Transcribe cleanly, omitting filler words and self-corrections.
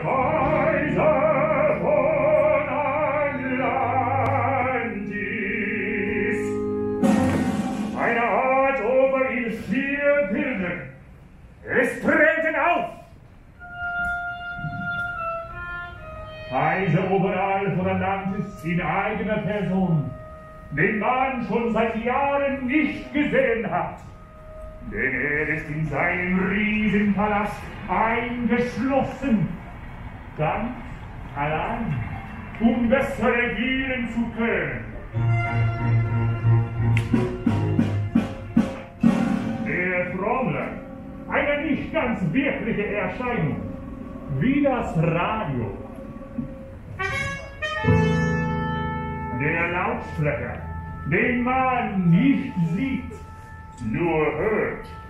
Kaiser von Atlantis. Eine Art Ober in 4 Bildern. Es treten auf! Kaiser Oberal von Atlantis in eigener Person, den man schon seit Jahren nicht gesehen hat. Denn er ist in seinem Riesenpalast eingeschlossen, ganz allein, um besser regieren zu können. Der Trommler, eine nicht ganz wirkliche Erscheinung, wie das Radio. Der Lautsprecher, den man nicht sieht, nur hört.